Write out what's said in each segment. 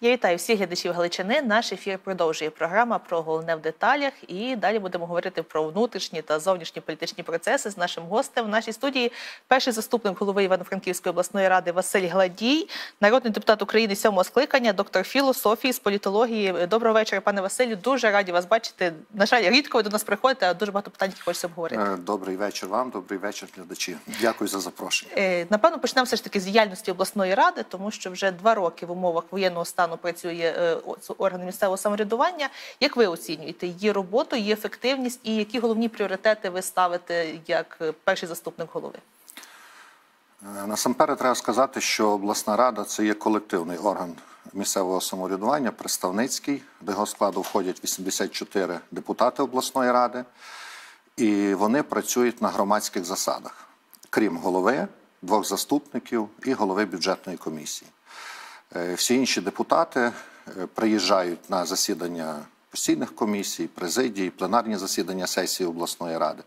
Я вітаю всіх глядачів Галичини. Наш ефір продовжує програма про головне в деталях. І далі будемо говорити про внутрішні та зовнішні політичні процеси з нашим гостем. В нашій студії перший заступник голови Івано-Франківської обласної ради Василь Гладій, народний депутат України 7-го скликання, доктор філософії, з політології. Доброго вечора, пане Василю. Дуже раді вас бачити. На жаль, рідко ви до нас приходите, а дуже багато питань, які хочеться обговорити. Добрий вечір вам, добрий вечір, глядачі. Дякую за запрошення. Напевно, почнемо все ж таки з діяльності обласної ради, тому що вже 2 роки в умовах воєнного стану працює органи місцевого самоврядування. Як ви оцінюєте її роботу, її ефективність і які головні пріоритети ви ставите як перший заступник голови? Насамперед треба сказати, що обласна рада – це є колективний орган місцевого самоврядування, представницький. До його складу входять 84 депутати обласної ради. І вони працюють на громадських засадах, крім голови, 2 заступників і голови бюджетної комісії. Всі інші депутати приїжджають на засідання постійних комісій, президії, пленарні засідання сесії обласної ради.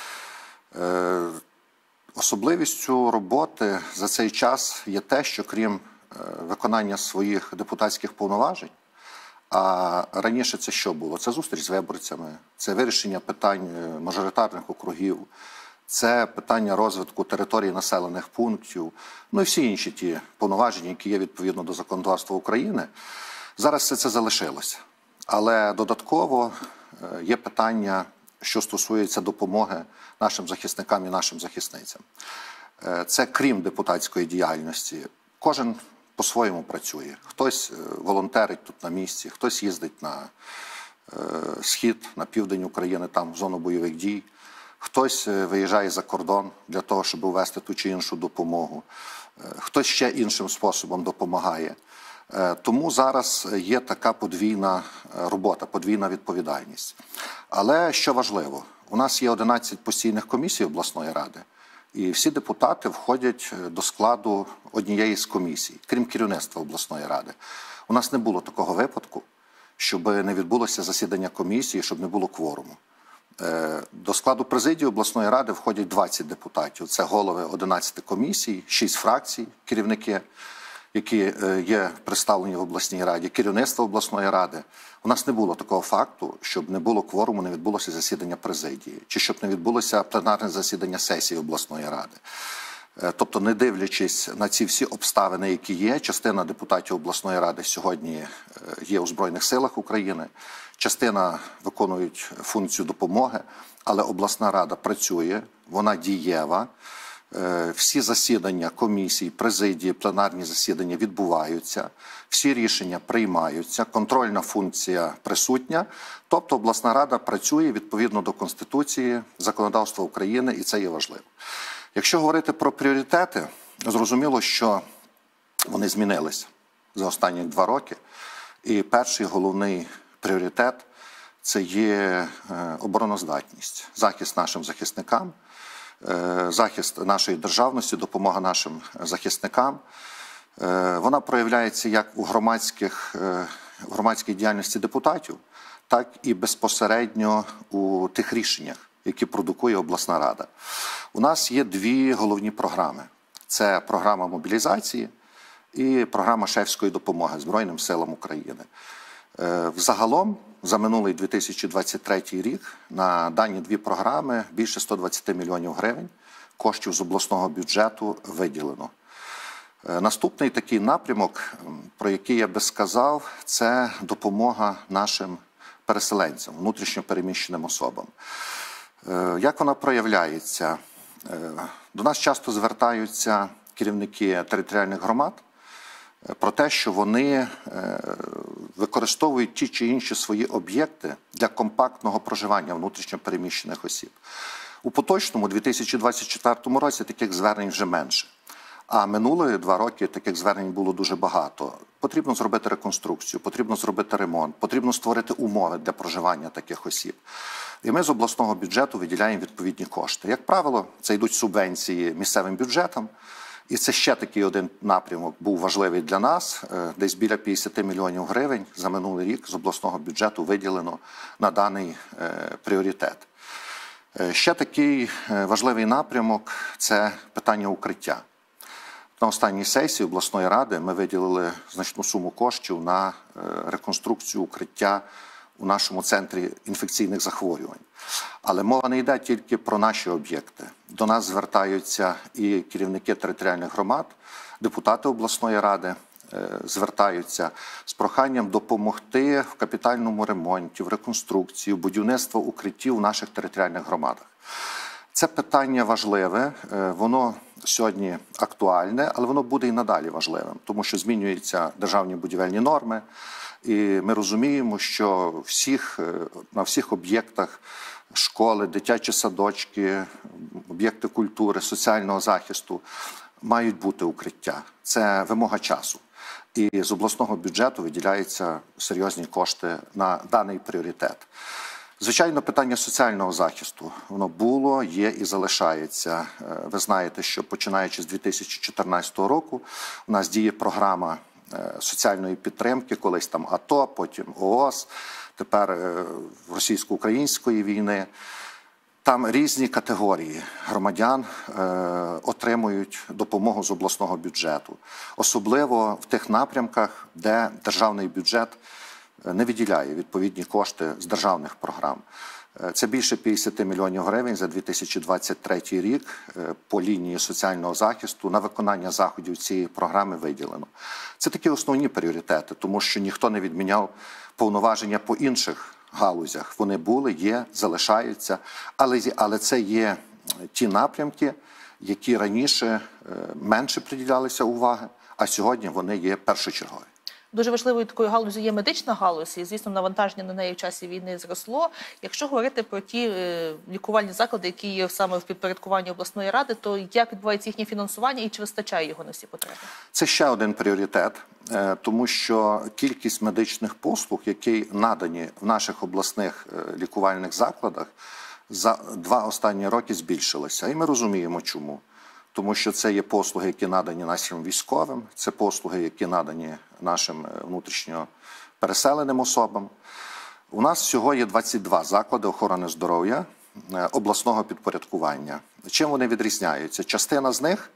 Особливістю роботи за цей час є те, що крім виконання своїх депутатських повноважень, а раніше це що було? Це зустріч з виборцями, це вирішення питань мажоритарних округів, це питання розвитку територій населених пунктів, ну і всі інші ті повноваження, які є відповідно до законодавства України. Зараз все це залишилося. Але додатково є питання, що стосується допомоги нашим захисникам і нашим захисницям. Це крім депутатської діяльності. Кожен по-своєму працює. Хтось волонтерить тут на місці, хтось їздить на схід, на південь України, там в зону бойових дій. Хтось виїжджає за кордон для того, щоб ввести ту чи іншу допомогу. Хтось ще іншим способом допомагає. Тому зараз є така подвійна робота, подвійна відповідальність. Але що важливо, у нас є 11 постійних комісій обласної ради, і всі депутати входять до складу однієї з комісій, крім керівництва обласної ради. У нас не було такого випадку, щоб не відбулося засідання комісії, щоб не було кворуму. До складу президії обласної ради входять 20 депутатів. Це голови 11 комісій, 6 фракцій, керівники, які є представлені в обласній раді, керівництво обласної ради. У нас не було такого факту, щоб не було кворуму, не відбулося засідання президії, чи щоб не відбулося пленарне засідання сесії обласної ради. Тобто, не дивлячись на ці всі обставини, які є, частина депутатів обласної ради сьогодні є у Збройних силах України, частина виконують функцію допомоги, але обласна рада працює, вона дієва. Всі засідання комісій, президії, пленарні засідання відбуваються, всі рішення приймаються, контрольна функція присутня. Тобто обласна рада працює відповідно до Конституції, законодавства України, і це є важливо. Якщо говорити про пріоритети, зрозуміло, що вони змінилися за останні 2 роки. І перший головний пріоритет – це є обороноздатність, захист нашим захисникам, захист нашої державності, допомога нашим захисникам. Вона проявляється як у громадській діяльності депутатів, так і безпосередньо у тих рішеннях, які продукує обласна рада. У нас є 2 головні програми. Це програма мобілізації і програма шефської допомоги Збройним силам України. Взагалом, за минулий 2023 рік на дані 2 програми більше 120 мільйонів гривень коштів з обласного бюджету виділено. Наступний такий напрямок, про який я би сказав, це допомога нашим переселенцям, внутрішньо переміщеним особам. Як вона проявляється? До нас часто звертаються керівники територіальних громад про те, що вони використовують ті чи інші свої об'єкти для компактного проживання внутрішньо переміщених осіб. У поточному 2024 році таких звернень вже менше. А минулі 2 роки таких звернень було дуже багато. Потрібно зробити реконструкцію, потрібно зробити ремонт, потрібно створити умови для проживання таких осіб. І ми з обласного бюджету виділяємо відповідні кошти. Як правило, це йдуть субвенції місцевим бюджетам. І це ще такий один напрямок був важливий для нас. Десь біля 50 мільйонів гривень за минулий рік з обласного бюджету виділено на даний пріоритет. Ще такий важливий напрямок – це питання укриття. На останній сесії обласної ради ми виділили значну суму коштів на реконструкцію укриття у нашому центрі інфекційних захворювань. Але мова не йде тільки про наші об'єкти. До нас звертаються і керівники територіальних громад, депутати обласної ради звертаються з проханням допомогти в капітальному ремонті, в реконструкції, в будівництві укриттів в наших територіальних громадах. Це питання важливе, воно сьогодні актуальне, але воно буде і надалі важливим, тому що змінюються державні будівельні норми, і ми розуміємо, що на всіх об'єктах школи, дитячі садочки, об'єкти культури, соціального захисту мають бути укриття. Це вимога часу. І з обласного бюджету виділяються серйозні кошти на даний пріоритет. Звичайно, питання соціального захисту, воно було, є і залишається. Ви знаєте, що починаючи з 2014 року у нас діє програма соціальної підтримки, колись там АТО, потім ООС, тепер російсько-української війни. Там різні категорії громадян отримують допомогу з обласного бюджету. Особливо в тих напрямках, де державний бюджет не виділяє відповідні кошти з державних програм. Це більше 50 мільйонів гривень за 2023 рік по лінії соціального захисту на виконання заходів цієї програми виділено. Це такі основні пріоритети, тому що ніхто не відміняв повноваження по інших галузях. Вони були, є, залишаються, але це є ті напрямки, які раніше менше приділялися уваги, а сьогодні вони є першочергові. Дуже важливою такою галузю є медична галузь, і, звісно, навантаження на неї в часі війни зросло. Якщо говорити про ті лікувальні заклади, які є саме в підпорядкуванні обласної ради, то як відбувається їхнє фінансування і чи вистачає його на всі потреби? Це ще один пріоритет, тому що кількість медичних послуг, які надані в наших обласних лікувальних закладах, за 2 останні роки збільшилася. І ми розуміємо, чому. Тому що це є послуги, які надані нашим військовим, це послуги, які надані нашим внутрішньо переселеним особам. У нас всього є 22 заклади охорони здоров'я обласного підпорядкування. Чим вони відрізняються? Частина з них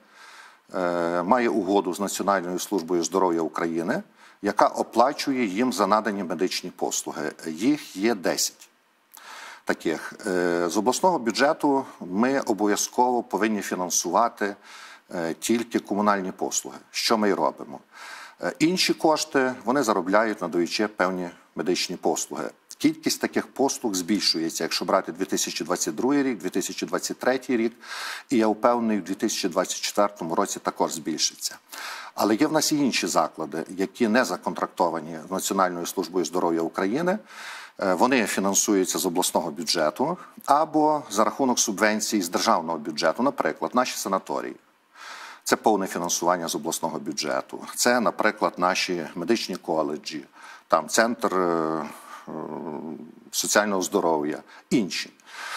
має угоду з Національною службою здоров'я України, яка оплачує їм за надані медичні послуги. Їх є 10. Таких. З обласного бюджету ми обов'язково повинні фінансувати тільки комунальні послуги, що ми й робимо. Інші кошти вони заробляють, надаючи певні медичні послуги. Кількість таких послуг збільшується, якщо брати 2022 рік, 2023 рік, і я впевнений, в 2024 році також збільшиться. Але є в нас і інші заклади, які не законтрактовані з Національною службою здоров'я України. Вони фінансуються з обласного бюджету або за рахунок субвенцій з державного бюджету, наприклад, наші санаторії. Це повне фінансування з обласного бюджету. Це, наприклад, наші медичні коледжі, там центр соціального здоров'я, інші.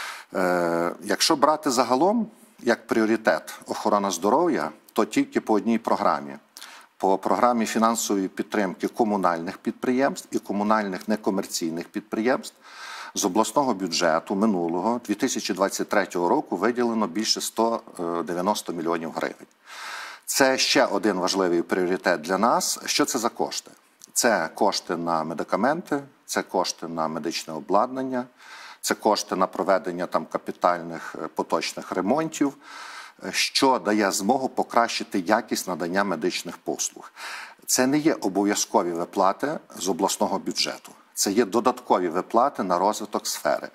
Якщо брати загалом як пріоритет охорона здоров'я, то тільки по одній програмі. По програмі фінансової підтримки комунальних підприємств і комунальних некомерційних підприємств з обласного бюджету минулого 2023 року виділено більше 190 мільйонів гривень. Це ще один важливий пріоритет для нас. Що це за кошти? Це кошти на медикаменти, це кошти на медичне обладнання, це кошти на проведення там капітальних поточних ремонтів, що дає змогу покращити якість надання медичних послуг. Це не є обов'язкові виплати з бюджету. Це є додаткові виплати на розвиток сфери.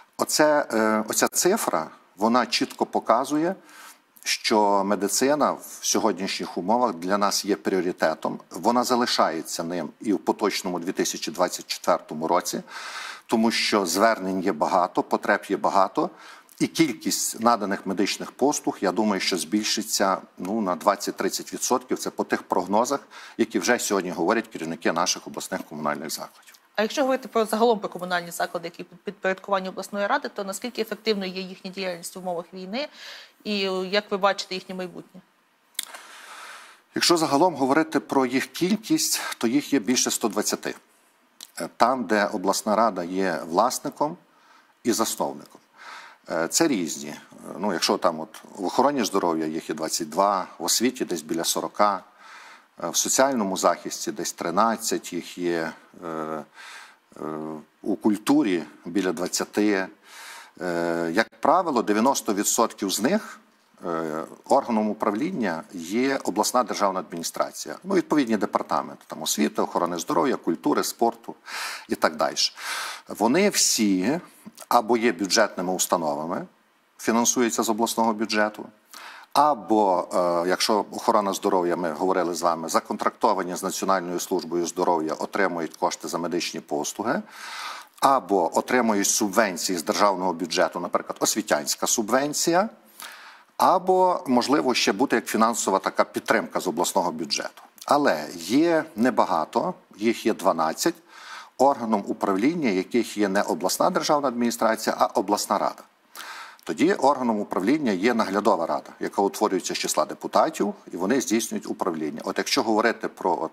Оця цифра, вона чітко показує, що медицина в сьогоднішніх умовах для нас є пріоритетом. Вона залишається ним і в поточному 2024 році, тому що звернень є багато, потреб є багато. І кількість наданих медичних послуг, я думаю, що збільшиться на 20-30%. Це по тих прогнозах, які вже сьогодні говорять керівники наших обласних комунальних закладів. А якщо говорити загалом про комунальні заклади, які підпорядковані обласної ради, то наскільки ефективною є їхня діяльність в умовах війни і як ви бачите їхнє майбутнє? Якщо загалом говорити про їх кількість, то їх є більше 120. Там, де обласна рада є власником і засновником. Це різні. ну, якщо там от в охороні здоров'я їх є 22, в освіті десь біля 40, в соціальному захисті десь 13, їх є у культурі біля 20. Як правило, 90% з них органом управління є обласна державна адміністрація, ну, відповідні департаменти, там освіти, охорони здоров'я, культури, спорту і так далі. Вони всі або є бюджетними установами, фінансуються з обласного бюджету, або, якщо охорона здоров'я, ми говорили з вами, законтрактовані з Національною службою здоров'я, отримують кошти за медичні послуги, або отримують субвенції з державного бюджету, наприклад, освітянська субвенція, або, можливо, ще буде як фінансова така підтримка з обласного бюджету. Але є небагато, їх є 12, органом управління, яких є не обласна державна адміністрація, а обласна рада. Тоді органом управління є наглядова рада, яка утворюється з числа депутатів, і вони здійснюють управління. От якщо говорити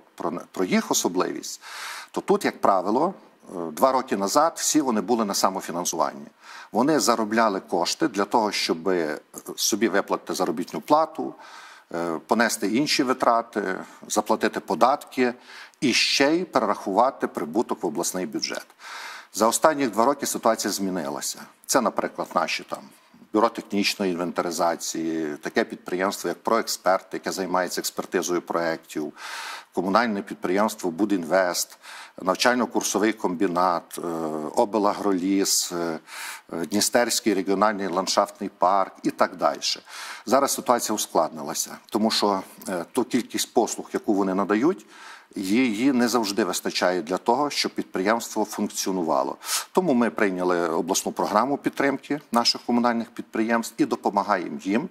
про їх особливість, то тут, як правило, 2 роки назад всі вони були на самофінансуванні. Вони заробляли кошти для того, щоб собі виплатити заробітну плату, понести інші витрати, заплатити податки і ще й перерахувати прибуток в обласний бюджет. За останні 2 роки ситуація змінилася. Це, наприклад, наші там бюро технічної інвентаризації, таке підприємство, як «Проексперт», яке займається експертизою проєктів, комунальне підприємство «Будінвест», навчально-курсовий комбінат, облагроліс, Дністерський регіональний ландшафтний парк і так далі. Зараз ситуація ускладнилася, тому що ту кількість послуг, яку вони надають, її не завжди вистачає для того, щоб підприємство функціонувало. Тому ми прийняли обласну програму підтримки наших комунальних підприємств і допомагаємо їм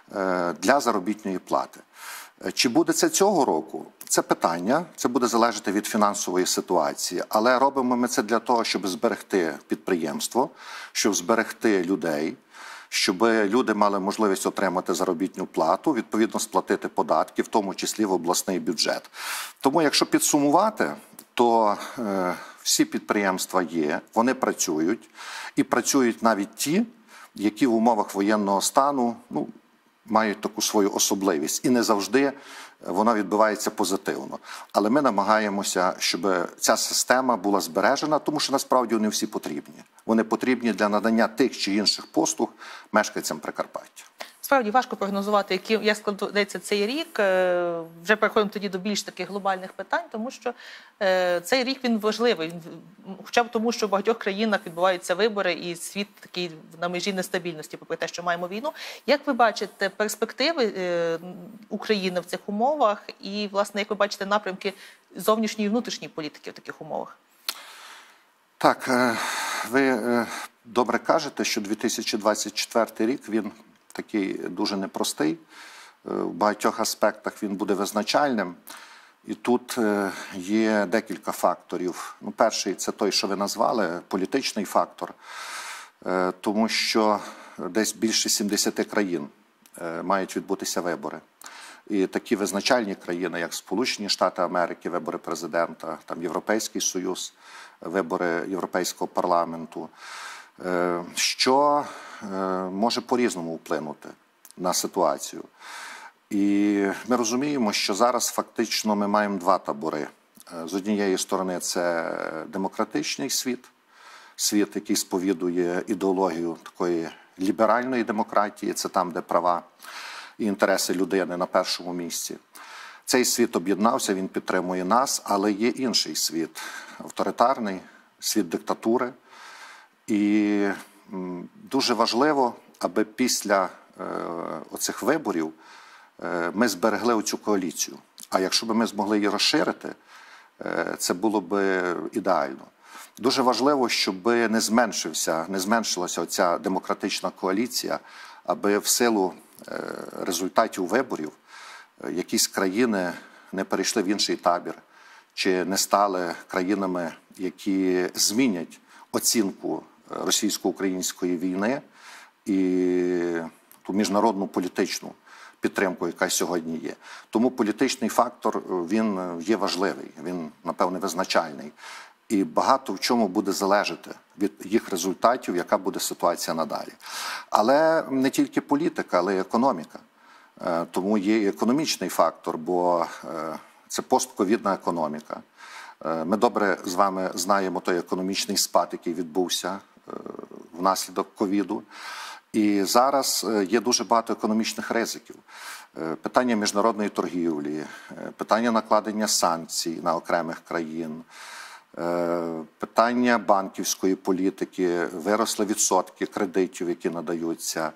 для заробітної плати. Чи буде це цього року? Це питання, це буде залежати від фінансової ситуації, але робимо ми це для того, щоб зберегти підприємство, щоб зберегти людей, щоб люди мали можливість отримати заробітну плату, відповідно сплатити податки, в тому числі в обласний бюджет. Тому, якщо підсумувати, то всі підприємства є, вони працюють, і працюють навіть ті, які в умовах воєнного стану мають таку свою особливість. І не завжди вона відбувається позитивно. Але ми намагаємося, щоб ця система була збережена, тому що насправді вони всі потрібні. Вони потрібні для надання тих чи інших послуг мешканцям Прикарпаття. Справді важко прогнозувати, як складеться цей рік. Вже переходимо тоді до більш таких глобальних питань, тому що цей рік він важливий. Хоча б тому, що в багатьох країнах відбуваються вибори і світ такий на межі нестабільності, попри те, що маємо війну. Як ви бачите перспективи України в цих умовах і, власне, як ви бачите напрямки зовнішньої і внутрішньої політики в таких умовах? Так, ви добре кажете, що 2024 рік, він такий дуже непростий, в багатьох аспектах він буде визначальним. І тут є декілька факторів. Перший – це той, що ви назвали, політичний фактор, тому що десь більше 70 країн мають відбутися вибори. І такі визначальні країни, як Сполучені Штати Америки, вибори президента, там Європейський Союз, вибори Європейського парламенту, що може по-різному вплинути на ситуацію. І ми розуміємо, що зараз фактично ми маємо 2 табори. З однієї сторони це демократичний світ, світ, який сповідує ідеологію такої ліберальної демократії, це там, де права і інтереси людини на першому місці. Цей світ об'єднався, він підтримує нас, але є інший світ, авторитарний, світ диктатури. І дуже важливо, аби після оцих виборів ми зберегли оцю коаліцію. А якщо б ми змогли її розширити, це було б ідеально. Дуже важливо, щоб не зменшилася оця демократична коаліція, аби в силу результатів виборів якісь країни не перейшли в інший табір, чи не стали країнами, які змінять оцінку російсько-української війни і ту міжнародну політичну підтримку, яка сьогодні є. Тому політичний фактор, він є важливий, він, напевне, визначальний. і багато в чому буде залежати від їх результатів, яка буде ситуація надалі. Але не тільки політика, але й економіка. Тому є і економічний фактор, бо це постковідна економіка. Ми добре з вами знаємо той економічний спад, який відбувся внаслідок ковіду. І зараз є дуже багато економічних ризиків. Питання міжнародної торгівлі, питання накладення санкцій на окремих країн, питання банківської політики, виросли відсотки кредитів, які надаються,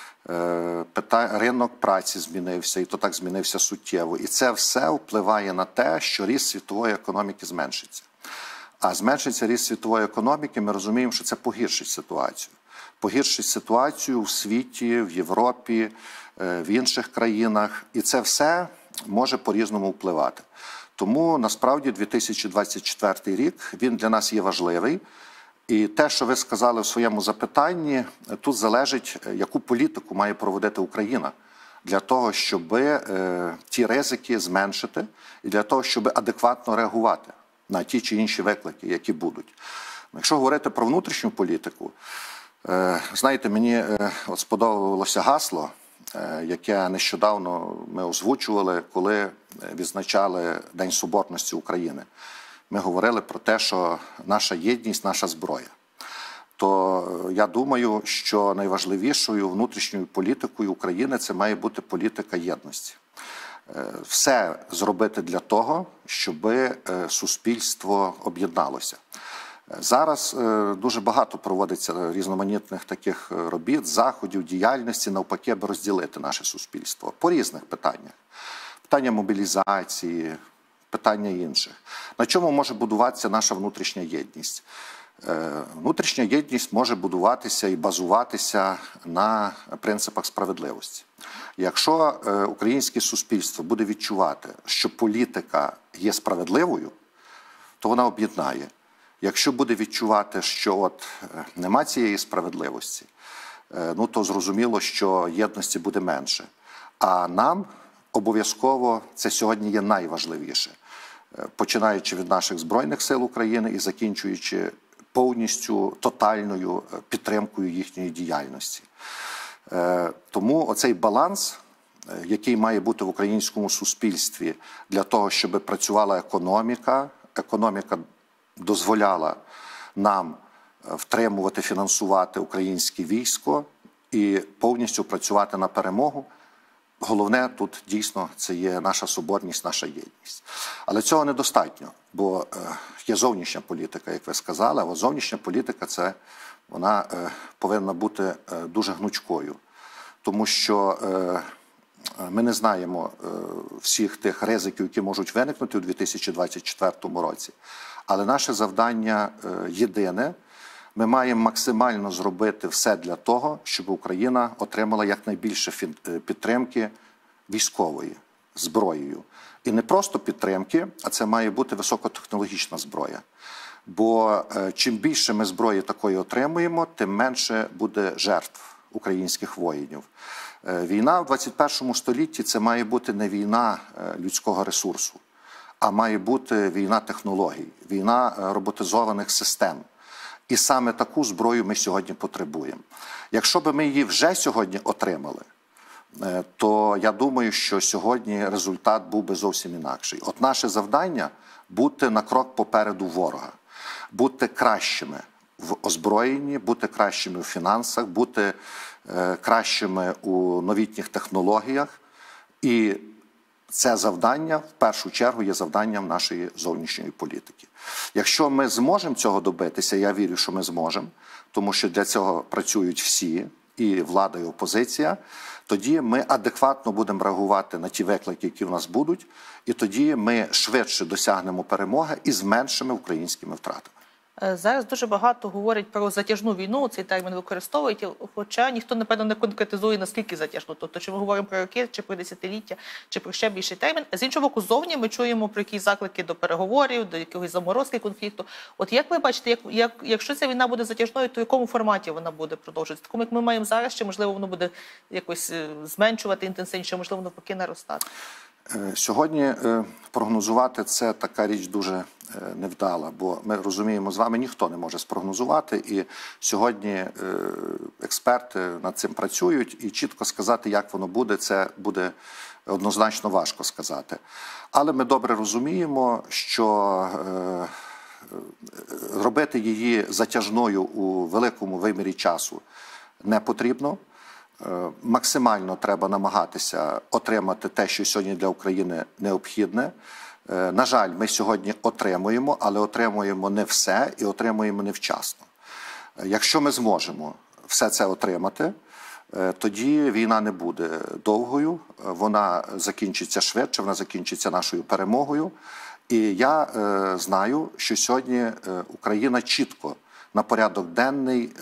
ринок праці змінився, і то так змінився суттєво. І це все впливає на те, що ріст світової економіки зменшиться. А зменшиться ріст світової економіки, ми розуміємо, що це погіршить ситуацію. Погіршить ситуацію в світі, в Європі, в інших країнах. І це все може по-різному впливати. Тому, насправді, 2024 рік, він для нас є важливий. І те, що ви сказали в своєму запитанні, тут залежить, яку політику має проводити Україна для того, щоб ті ризики зменшити і для того, щоб адекватно реагувати на ті чи інші виклики, які будуть. Якщо говорити про внутрішню політику, знаєте, мені от сподобалося гасло, яке нещодавно ми озвучували, коли відзначали День Соборності України. Ми говорили про те, що наша єдність – наша зброя. То я думаю, що найважливішою внутрішньою політикою України – це має бути політика єдності. Все зробити для того, щоб суспільство об'єдналося. Зараз дуже багато проводиться різноманітних таких робіт, заходів, діяльності, навпаки, аби розділити наше суспільство по різних питаннях. Питання мобілізації, питання інших. На чому може будуватися наша внутрішня єдність? Внутрішня єдність може будуватися і базуватися на принципах справедливості. Якщо українське суспільство буде відчувати, що політика є справедливою, то вона об'єднає. Якщо буде відчувати, що нема цієї справедливості, то зрозуміло, що єдності буде менше. А нам обов'язково це сьогодні є найважливіше, починаючи від наших Збройних сил України і закінчуючи повністю тотальною підтримкою їхньої діяльності. Тому оцей баланс, який має бути в українському суспільстві для того, щоб працювала економіка дозволяла нам втримувати, фінансувати українське військо і повністю працювати на перемогу. Головне тут дійсно це є наша соборність, наша єдність. Але цього недостатньо, бо є зовнішня політика, як ви сказали, а зовнішня політика вона повинна бути дуже гнучкою, тому що ми не знаємо всіх тих ризиків, які можуть виникнути у 2024 році. Але наше завдання єдине. Ми маємо максимально зробити все для того, щоб Україна отримала якнайбільше підтримки військової, зброєю. І не просто підтримки, а це має бути високотехнологічна зброя. Бо чим більше ми зброї такої отримуємо, тим менше буде жертв українських воїнів. Війна в 21 столітті – це має бути не війна людського ресурсу, а має бути війна технологій, війна роботизованих систем. І саме таку зброю ми сьогодні потребуємо. Якщо б ми її вже сьогодні отримали, то я думаю, що сьогодні результат був би зовсім інакший. От наше завдання – бути на крок попереду ворога, бути кращими в озброєнні, бути кращими в фінансах, бути кращими у новітніх технологіях. І це завдання, в першу чергу, є завданням нашої зовнішньої політики. Якщо ми зможемо цього добитися, я вірю, що ми зможемо, тому що для цього працюють всі, і влада, і опозиція, тоді ми адекватно будемо реагувати на ті виклики, які в нас будуть, і тоді ми швидше досягнемо перемоги і зменшимо українськими втратами. Зараз дуже багато говорять про затяжну війну, цей термін використовують, хоча ніхто, напевно, не конкретизує, наскільки затяжну. Тобто, чи ми говоримо про роки, чи про десятиліття, чи про ще більший термін. З іншого боку, зовні ми чуємо про якісь заклики до переговорів, до якогось заморозки конфлікту. От як ви бачите, якщо ця війна буде затяжною, то в якому форматі вона буде продовжуватися? Такому, як ми маємо зараз, чи, можливо, воно буде якось зменшувати інтенсивніше, можливо, навпаки, наростати? Сьогодні прогнозувати – це така річ дуже невдала, бо ми розуміємо з вами, ніхто не може спрогнозувати, і сьогодні експерти над цим працюють, і чітко сказати, як воно буде, це буде однозначно важко сказати. Але ми добре розуміємо, що робити її затяжною у великому вимірі часу не потрібно. Максимально треба намагатися отримати те, що сьогодні для України необхідне. На жаль, ми сьогодні отримуємо, але отримуємо не все і отримуємо невчасно. Якщо ми зможемо все це отримати, тоді війна не буде довгою, вона закінчиться швидше, вона закінчиться нашою перемогою. І я знаю, що сьогодні Україна чітко на порядок денний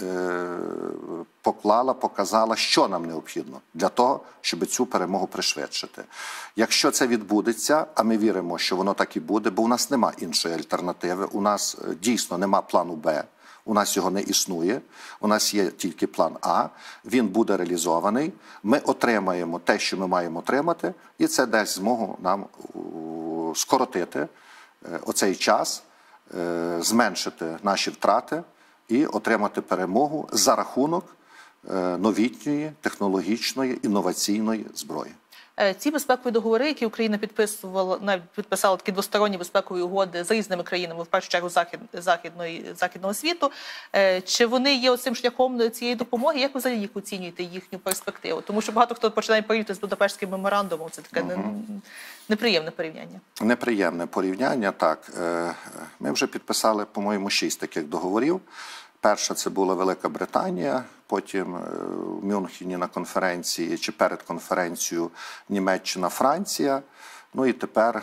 показала, що нам необхідно для того, щоб цю перемогу пришвидшити. Якщо це відбудеться, а ми віримо, що воно так і буде, бо у нас нема іншої альтернативи, у нас дійсно нема плану Б, у нас його не існує, у нас є тільки план А, він буде реалізований, ми отримаємо те, що ми маємо отримати, і це дасть змогу нам скоротити оцей час, зменшити наші втрати і отримати перемогу за рахунок новітньої, технологічної, інноваційної зброї. Ці безпекові договори, які Україна підписала такі двосторонні безпекові угоди з різними країнами, в першу чергу західного світу, чи вони є оцим шляхом цієї допомоги? Як ви взагалі їх оцінюєте, їхню перспективу? Тому що багато хто починає порівнювати з Будапештським меморандумом. Це таке неприємне порівняння. Неприємне порівняння, так. Ми вже підписали, по-моєму, 6 таких договорів. Перша – це була Велика Британія, потім в Мюнхені на конференції чи перед конференцією Німеччина, Франція, ну і тепер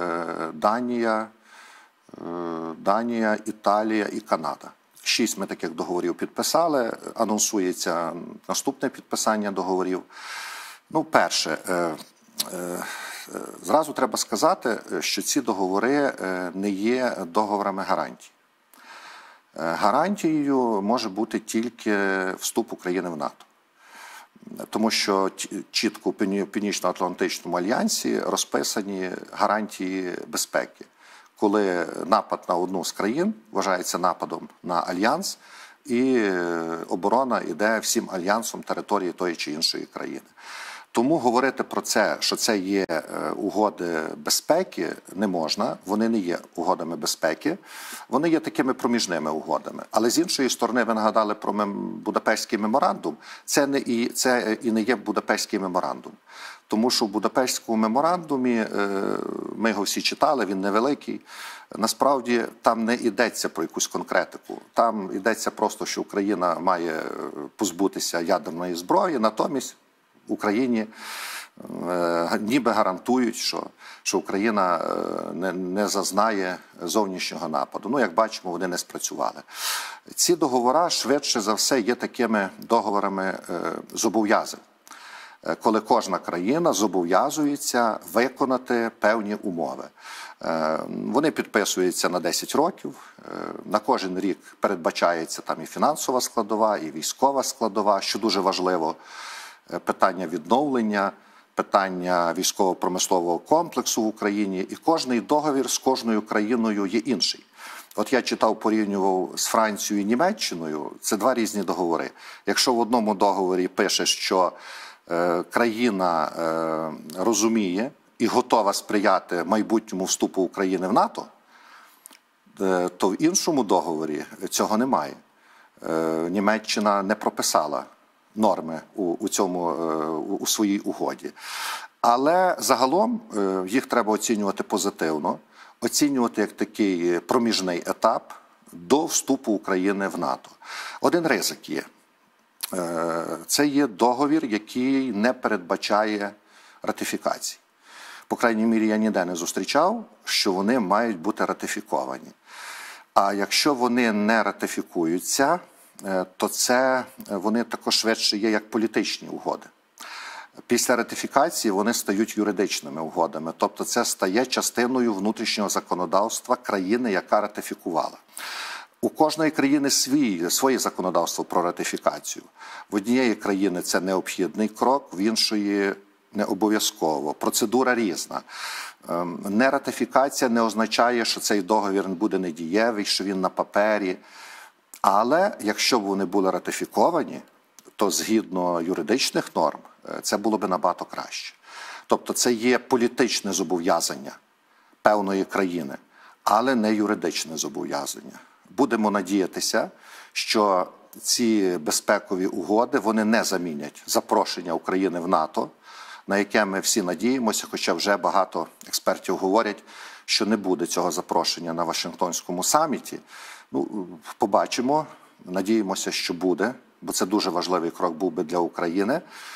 Данія, Італія і Канада. 6 ми таких договорів підписали, анонсується наступне підписання договорів. Ну, перше, зразу треба сказати, що ці договори не є договорами гарантій. Гарантією може бути тільки вступ України в НАТО. Тому що чітко у Північно-Атлантичному альянсі розписані гарантії безпеки. Коли напад на одну з країн вважається нападом на альянс, і оборона йде всім альянсом території тої чи іншої країни. Тому говорити про це, що це є угоди безпеки, не можна. Вони не є угодами безпеки, вони є такими проміжними угодами. Але з іншої сторони, ви нагадали про Будапештський меморандум, це і не є Будапештський меморандум. Тому що в Будапештському меморандумі, ми його всі читали, він невеликий, насправді там не йдеться про якусь конкретику. Там йдеться просто, що Україна має позбутися ядерної зброї, натомість Україні ніби гарантують, що Україна не зазнає зовнішнього нападу. Ну, як бачимо, вони не спрацювали. Ці договори, швидше за все, є такими договорами зобов'язань, коли кожна країна зобов'язується виконати певні умови. Вони підписуються на 10 років, на кожен рік передбачається там і фінансова складова, і військова складова, що дуже важливо. Питання відновлення, питання військово-промислового комплексу в Україні. І кожний договір з кожною країною є інший. От я читав, порівнював з Францією і Німеччиною. Це 2 різні договори. Якщо в одному договорі пише, що країна розуміє і готова сприяти майбутньому вступу України в НАТО, то в іншому договорі цього немає. Німеччина не прописала норми у своїй угоді. Але загалом їх треба оцінювати позитивно, оцінювати як такий проміжний етап до вступу України в НАТО. Один ризик є. Це є договір, який не передбачає ратифікації. По крайній мірі, я ніде не зустрічав, що вони мають бути ратифіковані. А якщо вони не ратифікуються, то вони також швидше є як політичні угоди. Після ратифікації вони стають юридичними угодами, тобто це стає частиною внутрішнього законодавства країни, яка ратифікувала. У кожної країни своє законодавство про ратифікацію. В однієї країни це необхідний крок, в іншої не обов'язково. Процедура різна. Нератифікація не означає, що цей договір буде недієвий, що він на папері. Але якщо б вони були ратифіковані, то згідно юридичних норм це було б набагато краще. Тобто це є політичне зобов'язання певної країни, але не юридичне зобов'язання. Будемо надіятися, що ці безпекові угоди вони не замінять запрошення України в НАТО, на яке ми всі надіємося, хоча вже багато експертів говорять, що не буде цього запрошення на Вашингтонському саміті. Ну, побачимо, надіємося, що буде, бо це дуже важливий крок був би для України.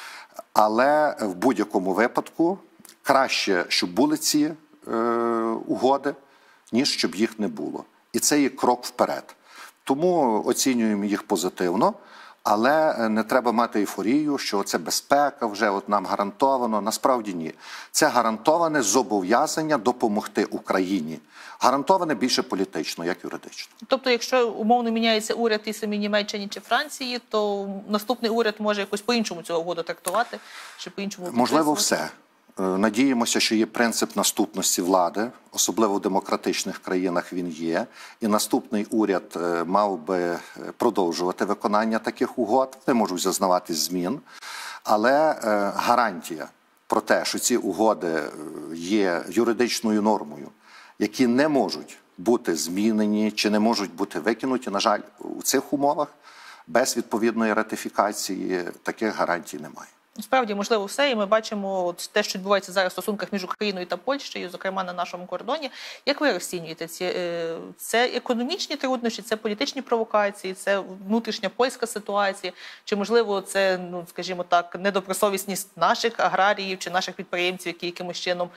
Але в будь-якому випадку краще, щоб були ці угоди, ніж щоб їх не було. І це є крок вперед. Тому оцінюємо їх позитивно, але не треба мати ейфорію, що це безпека вже от нам гарантовано. Насправді ні. Це гарантоване зобов'язання допомогти Україні. Гарантоване більше політично, як юридично. Тобто, якщо умовно міняється уряд і самі Німеччині чи Франції, то наступний уряд може якось по-іншому цю угоду трактувати, чи по-іншому можливо, все. Надіємося, що є принцип наступності влади, особливо в демократичних країнах він є, і наступний уряд мав би продовжувати виконання таких угод, не можуть зазнаватись змін, але гарантія про те, що ці угоди є юридичною нормою, які не можуть бути змінені чи не можуть бути викинуті, на жаль, у цих умовах без відповідної ратифікації таких гарантій немає. Справді, можливо, все, і ми бачимо от те, що відбувається зараз в стосунках між Україною та Польщею, зокрема на нашому кордоні. Як ви розцінюєте це економічні труднощі, це політичні провокації, це внутрішня польська ситуація, чи, можливо, це, ну, скажімо так, недобросовісність наших аграріїв чи наших підприємців, які якимось чином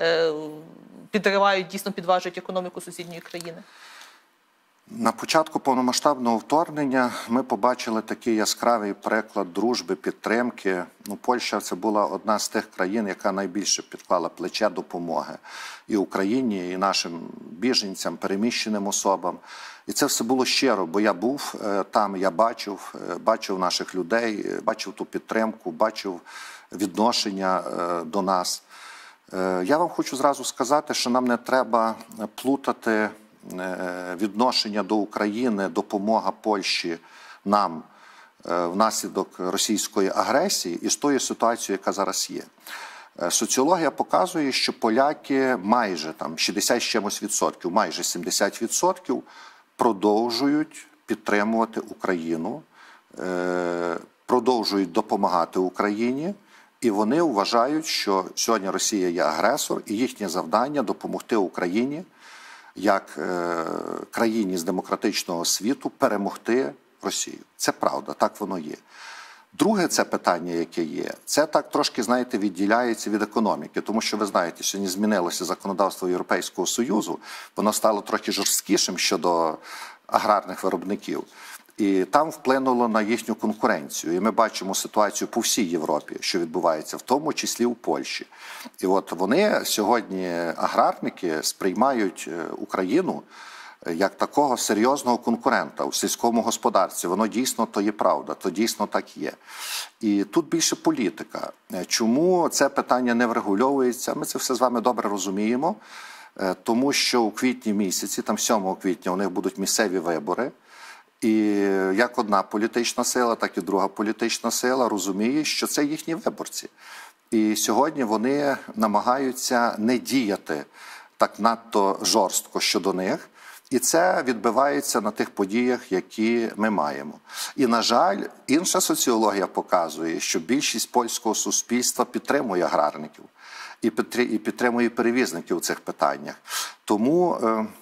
підривають, дійсно підважують економіку сусідньої країни? На початку повномасштабного вторгнення ми побачили такий яскравий приклад дружби, підтримки. Ну, Польща – це була одна з тих країн, яка найбільше підклала плече допомоги і Україні, і нашим біженцям, переміщеним особам. І це все було щиро, бо я був там, я бачив наших людей, бачив ту підтримку, бачив відношення до нас. Я вам хочу зразу сказати, що нам не треба плутати відношення до України, допомога Польщі нам внаслідок російської агресії і з тою ситуацією, яка зараз є. Соціологія показує, що поляки майже там 60 з чимось відсотків, майже 70% продовжують підтримувати Україну, продовжують допомагати Україні, і вони вважають, що сьогодні Росія є агресор, і їхнє завдання – допомогти Україні як країні з демократичного світу перемогти Росію. Це правда, так воно є. Друге це питання, яке є, це так трошки, знаєте, відділяється від економіки, тому що, ви знаєте, сьогодні змінилося законодавство Європейського Союзу, воно стало трохи жорсткішим щодо аграрних виробників. І там вплинуло на їхню конкуренцію. І ми бачимо ситуацію по всій Європі, що відбувається, в тому числі в Польщі. І от вони сьогодні, аграрники, сприймають Україну як такого серйозного конкурента у сільському господарстві. Воно дійсно то є правда, то дійсно так є. І тут більше політика. Чому це питання не врегульовується? Ми це все з вами добре розуміємо. Тому що у квітні місяці, там 7 квітня, у них будуть місцеві вибори. І як одна політична сила, так і друга політична сила розуміє, що це їхні виборці. І сьогодні вони намагаються не діяти так надто жорстко щодо них. І це відбивається на тих подіях, які ми маємо. І, на жаль, інша соціологія показує, що більшість польського суспільства підтримує аграрників і підтримує перевізників у цих питаннях. Тому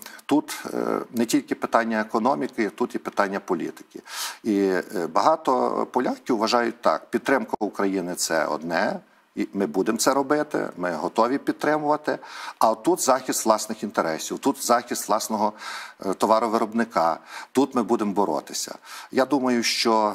тут не тільки питання економіки, тут і питання політики. І багато поляків вважають так, підтримка України – це одне, і ми будемо це робити, ми готові підтримувати, а тут захист власних інтересів, тут захист власного товаровиробника, тут ми будемо боротися. Я думаю, що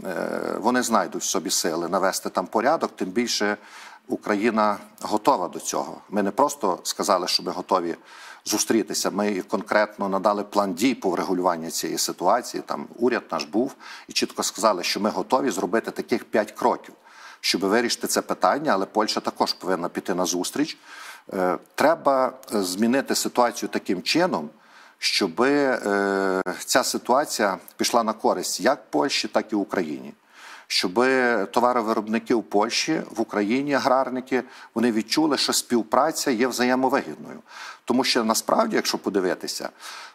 вони знайдуть в собі сили навести там порядок, тим більше Україна готова до цього. Ми не просто сказали, що ми готові зустрітися, ми конкретно надали план дій по врегулюванню цієї ситуації, там уряд наш був, і чітко сказали, що ми готові зробити таких 5 кроків. щоб вирішити це питання, але Польща також повинна піти на зустріч. Треба змінити ситуацію таким чином, щоб ця ситуація пішла на користь як Польщі, так і Україні. Щоб товаровиробники в Польщі, в Україні, аграрники, вони відчули, що співпраця є взаємовигідною. Тому що насправді, якщо подивитися,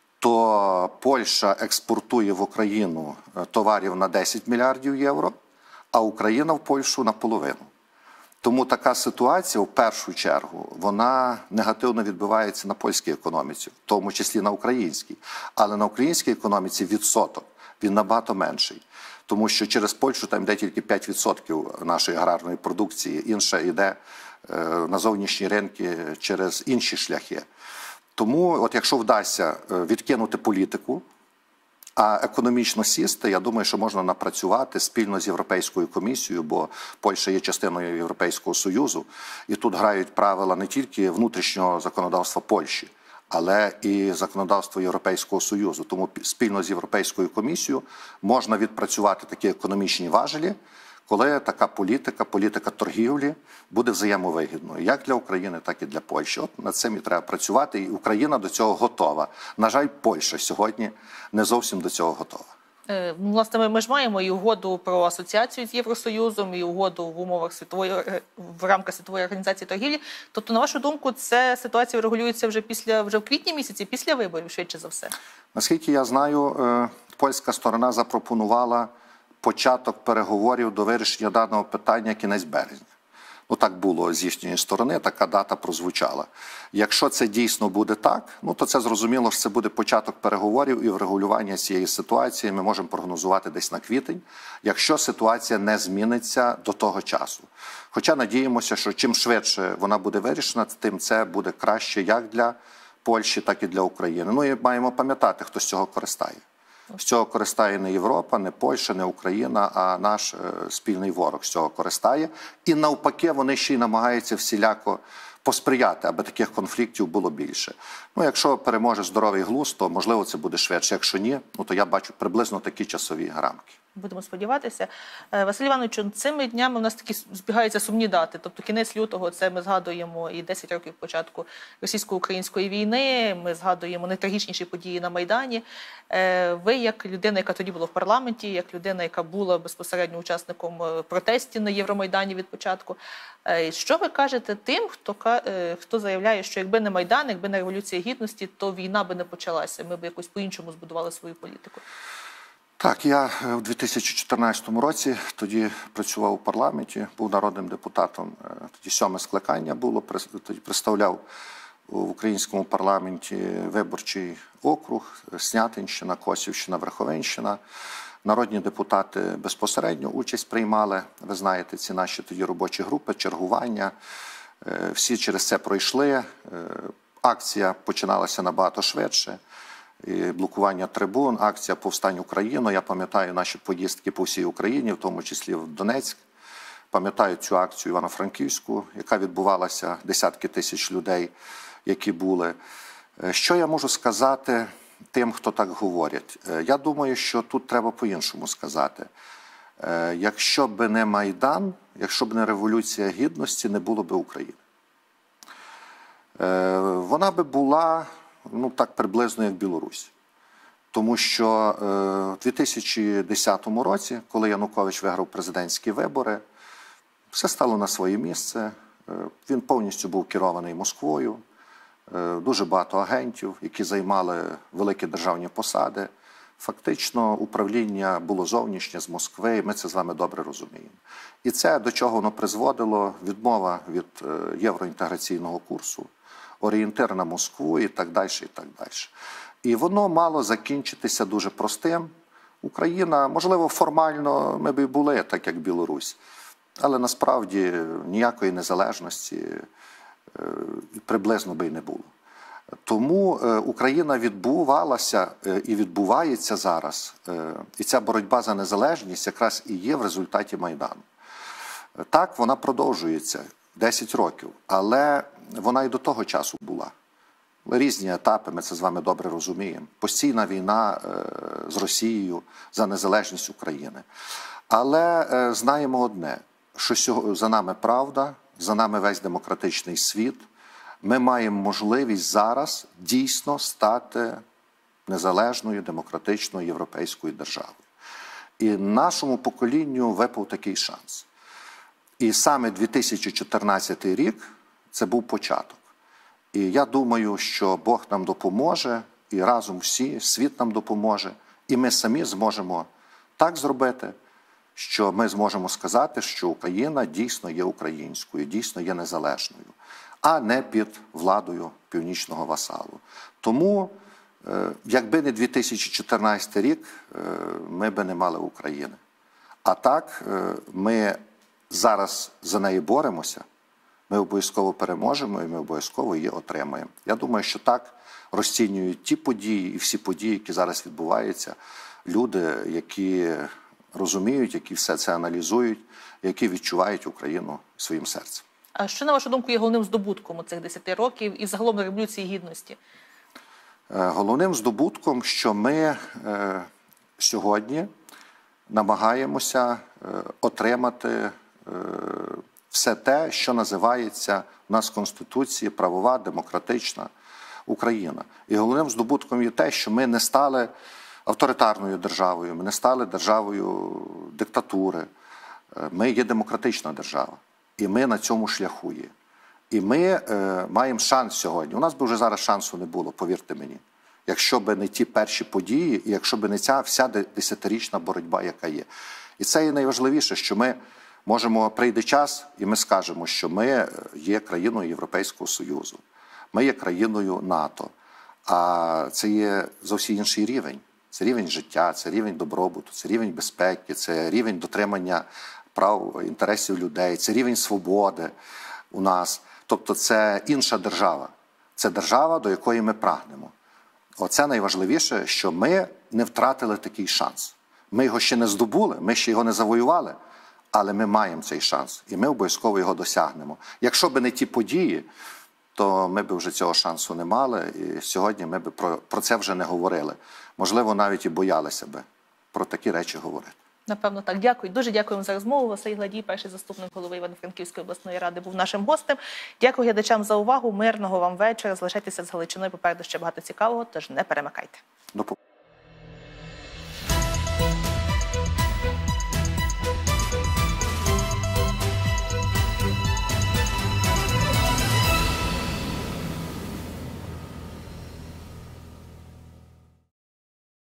то Польща експортує в Україну товарів на 10 мільярдів євро, а Україна в Польщу на половину. Тому така ситуація, в першу чергу, вона негативно відбивається на польській економіці, в тому числі на українській. Але на українській економіці відсоток, він набагато менший. Тому що через Польщу там йде тільки 5% нашої аграрної продукції, інша йде на зовнішні ринки через інші шляхи. Тому, от якщо вдасться відкинути політику, а економічно сісти, я думаю, що можна напрацювати спільно з Європейською комісією, бо Польща є частиною Європейського Союзу, і тут грають правила не тільки внутрішнього законодавства Польщі, але і законодавство Європейського Союзу. Тому спільно з Європейською комісією можна відпрацювати такі економічні важелі, коли така політика торгівлі буде взаємовигідною, як для України, так і для Польщі. От над цим і треба працювати, і Україна до цього готова. На жаль, Польща сьогодні не зовсім до цього готова. Власне, ми ж маємо і угоду про асоціацію з Євросоюзом, і угоду в умовах в рамках Світової організації торгівлі. Тобто, на вашу думку, ця ситуація регулюється вже в квітні місяці, після виборів, швидше за все? Наскільки я знаю, польська сторона запропонувала початок переговорів до вирішення даного питання кінець березня. Ну, так було з їхньої сторони, така дата прозвучала. Якщо це дійсно буде так, ну, то це зрозуміло, що це буде початок переговорів і врегулювання цієї ситуації ми можемо прогнозувати десь на квітень, якщо ситуація не зміниться до того часу. Хоча надіємося, що чим швидше вона буде вирішена, тим це буде краще як для Польщі, так і для України. Ну і маємо пам'ятати, хто з цього користає. З цього користає не Європа, не Польща, не Україна, а наш спільний ворог з цього користає. І навпаки, вони ще й намагаються всіляко посприяти, аби таких конфліктів було більше. Ну, якщо переможе здоровий глузд, то, можливо, це буде швидше. Якщо ні, ну, то я бачу приблизно такі часові рамки. Будемо сподіватися. Василь Іванович, цими днями у нас такі збігаються сумні дати. Тобто кінець лютого, це ми згадуємо і 10 років початку російсько-української війни, ми згадуємо найтрагічніші події на Майдані. Ви, як людина, яка тоді була в парламенті, як людина, яка була безпосередньо учасником протестів на Євромайдані від початку, що ви кажете тим, хто заявляє, що якби не Майдан, якби не Революція Гідності, то війна би не почалася, ми б якось по-іншому збудували свою політику? Так, я у 2014 році тоді працював у парламенті, був народним депутатом, тоді 7-ме скликання було, тоді представляв в українському парламенті виборчий округ, Снятинщина, Косівщина, Верховинщина. Народні депутати безпосередньо участь приймали, ви знаєте, ці наші тоді робочі групи, чергування, всі через це пройшли, акція починалася набагато швидше. І блокування трибун, акція «Повстань Україну». Я пам'ятаю наші поїздки по всій Україні, в тому числі в Донецьк. Пам'ятаю цю акцію Івано-Франківську, яка відбувалася, десятки тисяч людей, які були. Що я можу сказати тим, хто так говорять? Я думаю, що тут треба по-іншому сказати. Якщо б не Майдан, якщо б не Революція Гідності, не було б України. Вона би була, ну, так приблизно, як Білорусь. Тому що в 2010 році, коли Янукович виграв президентські вибори, все стало на своє місце. Він повністю був керований Москвою. Дуже багато агентів, які займали великі державні посади. Фактично, управління було зовнішнє з Москви, і ми це з вами добре розуміємо. І це до чого воно призводило? Відмова від євроінтеграційного курсу, орієнтир на Москву і так далі, і так далі. І воно мало закінчитися дуже простим. Україна, можливо, формально ми б і були, так як Білорусь, але насправді ніякої незалежності приблизно би і не було. Тому Україна відбувалася і відбувається зараз, і ця боротьба за незалежність якраз і є в результаті Майдану. Так, вона продовжується 10 років, але вона і до того часу була. Різні етапи, ми це з вами добре розуміємо. Постійна війна з Росією за незалежність України. Але знаємо одне, що за нами правда, за нами весь демократичний світ. Ми маємо можливість зараз дійсно стати незалежною, демократичною європейською державою. І нашому поколінню випав такий шанс. І саме 2014 рік – це був початок. І я думаю, що Бог нам допоможе, і разом всі, світ нам допоможе, і ми самі зможемо так зробити, що ми зможемо сказати, що Україна дійсно є українською, дійсно є незалежною, а не під владою північного васалу. Тому, якби не 2014 рік, ми би не мали України. А так, ми зараз за неї боремося, ми обов'язково переможемо і ми обов'язково її отримаємо. Я думаю, що так розцінюють ті події і всі події, які зараз відбуваються, люди, які розуміють, які все це аналізують, які відчувають Україну своїм серцем. А що, на вашу думку, є головним здобутком цих 10 років і загалом Революції Гідності? Головним здобутком, що ми сьогодні намагаємося отримати все те, що називається у нас в Конституції правова, демократична Україна. І головним здобутком є те, що ми не стали авторитарною державою, ми не стали державою диктатури. Ми є демократична держава. І ми на цьому шляху є. І ми маємо шанс сьогодні. У нас би вже зараз шансу не було, повірте мені. Якщо б не ті перші події, і якщо б не ця вся десятирічна боротьба, яка є. І це є найважливіше, що ми можемо, прийде час, і ми скажемо, що ми є країною Європейського Союзу. Ми є країною НАТО. А це є зовсім інший рівень. Це рівень життя, це рівень добробуту, це рівень безпеки, це рівень дотримання прав, інтересів людей, це рівень свободи у нас. Тобто це інша держава. Це держава, до якої ми прагнемо. Оце найважливіше, що ми не втратили такий шанс. Ми його ще не здобули, ми ще його не завоювали, але ми маємо цей шанс. І ми обов'язково його досягнемо. Якщо б не ті події, то ми б вже цього шансу не мали. І сьогодні ми б про це вже не говорили. Можливо, навіть і боялися би про такі речі говорити. Напевно, так. Дякую. Дуже дякуємо за розмову. Василь Гладій, перший заступник голови Івано-Франківської обласної ради, був нашим гостем. Дякую глядачам за увагу. Мирного вам вечора. Залишайтеся з Галичиною. Попереду ще багато цікавого, тож не перемикайте. До побачення.